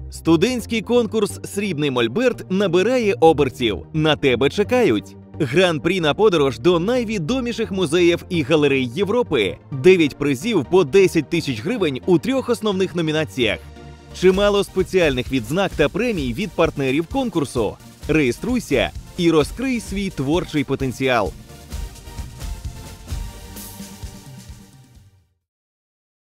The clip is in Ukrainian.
Студентський конкурс «Срібний Мольберт» набирає обертів. На тебе чекають. Гран-прі на подорож до найвідоміших музеїв і галерей Європи. 9 призів по 10 тисяч гривень у 3 основних номінаціях. Чимало спеціальних відзнак та премій від партнерів конкурсу. Реєструйся і розкрий свій творчий потенціал.